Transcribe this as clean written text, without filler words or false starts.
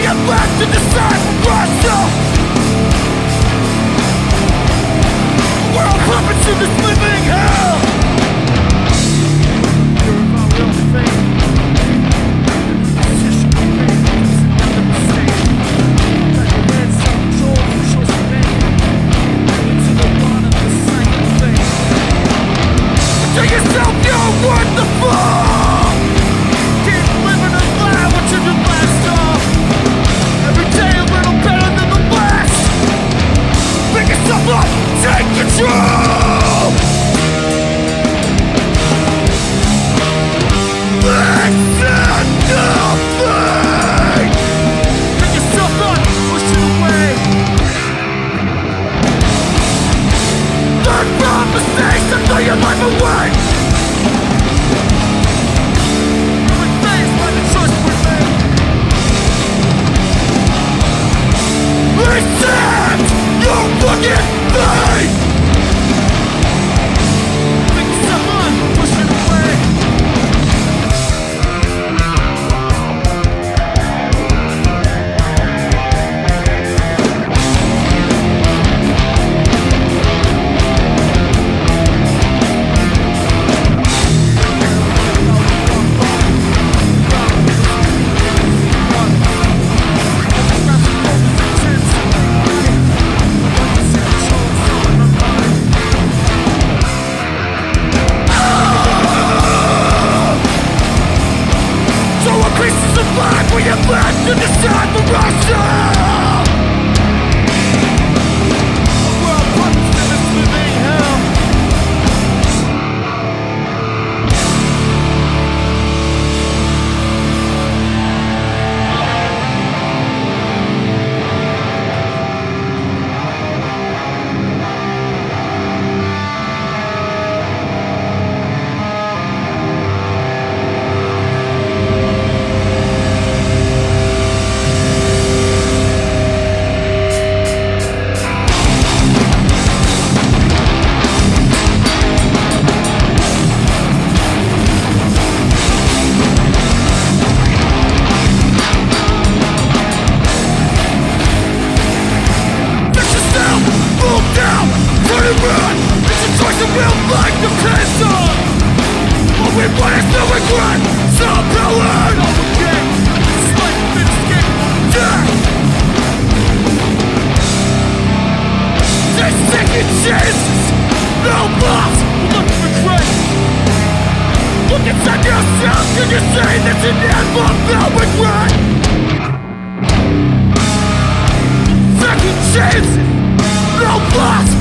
am left to decide for myself. We're all puppets in this living hell. Tell yourself you're worth the fall. Keep living a lie, watching your last off. Every day a little better than the last. Pick yourself up, take control. Listen, nothing. Pick yourself up, push it away. Learn from mistakes and throw your life away. Every face by the choice we made. Accept your fucking fate. Pick yourself up, push it away. Pieces of life we have left to decide for ourselves. We're all puppets in this living hell. It's a choice that real life depends on. All we want is no regret, some power. No regret, this life is escape from death. Take second chances, no loss, look regret. Look inside yourself, can you say that's an end for no regret? Second chances, no loss.